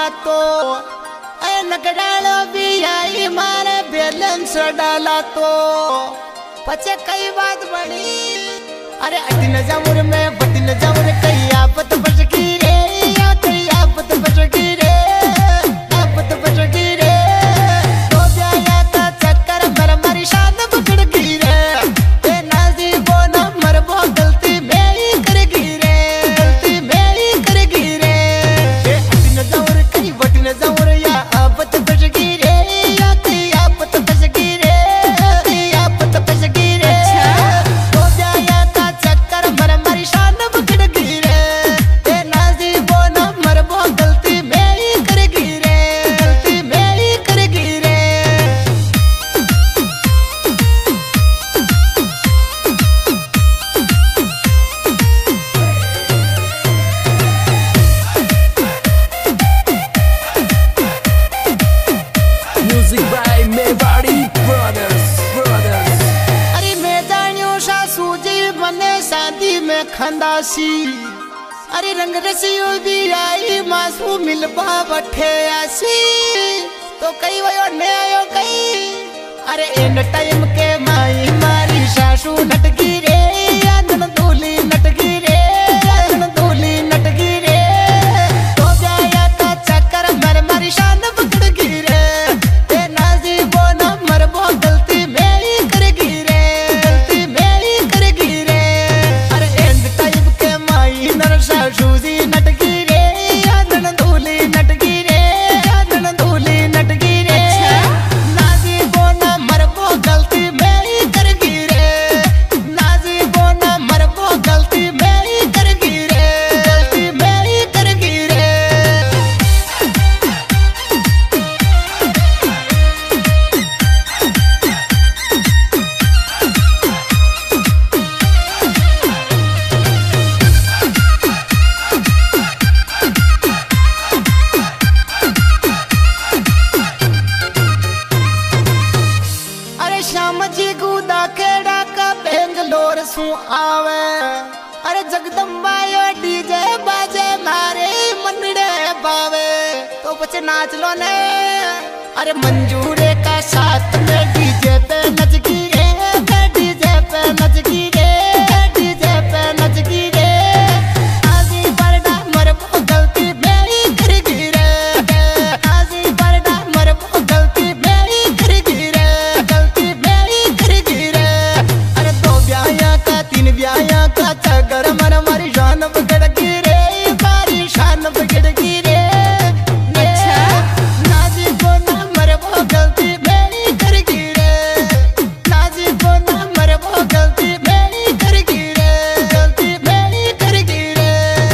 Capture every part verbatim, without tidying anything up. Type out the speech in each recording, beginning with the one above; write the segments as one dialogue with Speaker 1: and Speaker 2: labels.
Speaker 1: डाला तो ए नकडालो भी आई मारे बैलेंस डाला तो पचे कई बात बड़ी अरे अटी न जाऊर में बटी न जाऊर कई आपत बचकी रे या कई आपत बचकी रे आपत बचकी रे तो जाया का चक्कर मर मरी शान पकड़ गई रे ए नाजी वो न मर वो गलती मैं ही कर गई रे गलती मैं ही कर गई रे ए अटी न जाऊर कई बटी न जाऊर या आपत बचकी रे या कई आपत बचकी रे कई आपत बचकी रे तो जाया का चक्कर मर मरी शान पकड़ गई रे ए नाजी वो न मर वो गलती मैं ही कर गई रे गलती मैं ही कर गई रे
Speaker 2: Music by Mewari Brothers, Brothers.
Speaker 1: अरे मैं जानियो सासू जी बने शादी में खंदासी अरे रंग रसियो भी आई मासू मिलबा बठे आसी तो कई वयो ने आयो कई अरे एंड टाइम के माई मारी सासू नटकी रे आंगन दूली नटकी रे आंगन दूली नटकी रे तो जाया का चक्कर मर मरी शान पकड़ गई रे ए नाजी वो न मर वो गलती मैं ही कर गई रे गलती मैं ही कर गई रे अरे एंड टाइम के माई नर सासू जी नटकी रे आंगन दूली नटकी रे आंगन दूली नटकी रे नाजी वो न मर वो गलती मैं ही कर गई रे नाजी वो न मर वो गलती मैं ही कर गई रे गलती मैं ही कर गई रे अरे श्याम जी गुदा खेड़ा का बेंगलोर सु आवे अरे जगदम्बा यो डीजे बाजे मारे मनड़े बावे तो बच्चे नाच लो ने अरे मंजूरे का साथ में डीजे पे नच की रे डीजे पे नच की रे डीजे पे नच की रे आजी बरडा मर वो गलती मैं ही कर गई रे आजी बरडा मर वो गलती मैं ही कर गई रे गलती मैं ही कर गई रे अरे दो ब्याया का तीन ब्याया का चक्कर मर मरी शान पकड़ गई रे मारी शान पकड़ गई रे अच्छा नाजी को ना मर वो गलती मैं ही कर गई रे नाजी को ना मर वो गलती मैं ही कर गई रे गलती मैं ही कर गई रे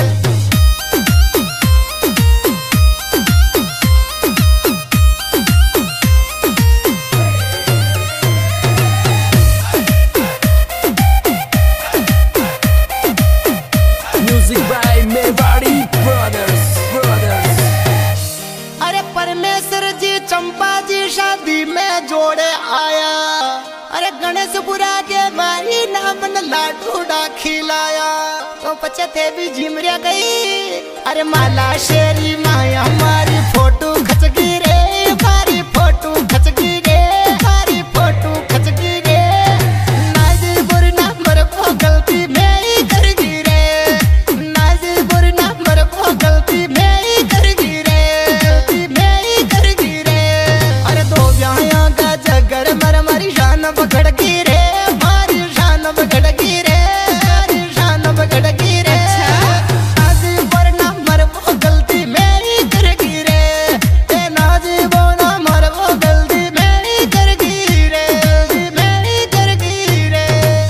Speaker 2: Music by Mewari Brothers, Brothers.
Speaker 1: अरे परमेश्वर जी चंपा जी शादी में जोड़े आया अरे गणेश बुरा के मारी नाम न लाडू डा खिलाया तो पचे थे भी झिमरिया गई अरे माला शेरी माया हमारी फोटो खच गई रे हमारी फोटो खच गई रे हमारी फोटो खच गई रे नाजी बुरी ना मर वो गलती मैं ही कर गई रे नाजी बुरी ना मर वो गलती मैं ही कर गई रे गलती मैं ही कर गई रे अरे दो ब्याया का जगर मर मरी शान पकड़ गई रे मारी शान पकड़ गई रे मारी शान पकड़ गई रे नाजी बुरी ना मर वो गलती मैं ही कर गई रे ए नाजी वो ना मर वो गलती मैं ही कर गई रे गलती मैं ही कर गई रे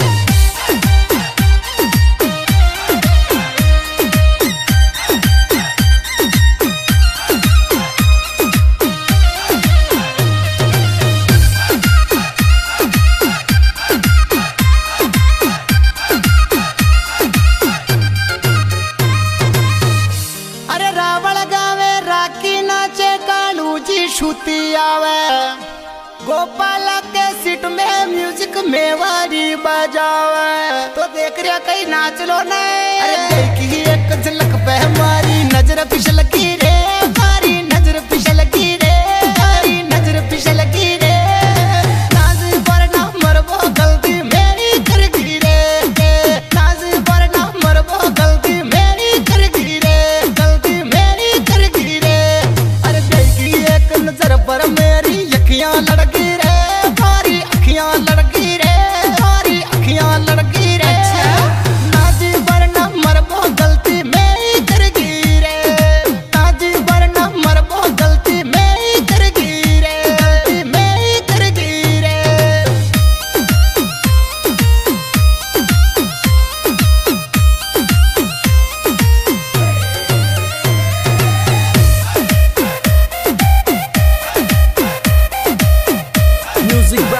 Speaker 1: अरे रावण गावे राखी नाचे कालू जी छूती आवे गोपाल के सीट में म्यूजिक मेवारी बजावे तो देख रहा कहीं नाच लो ने अरे देखी एक झलक पे हमारी नजर फिसल की रे हमारी नजर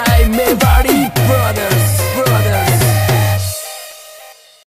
Speaker 2: by Mevadi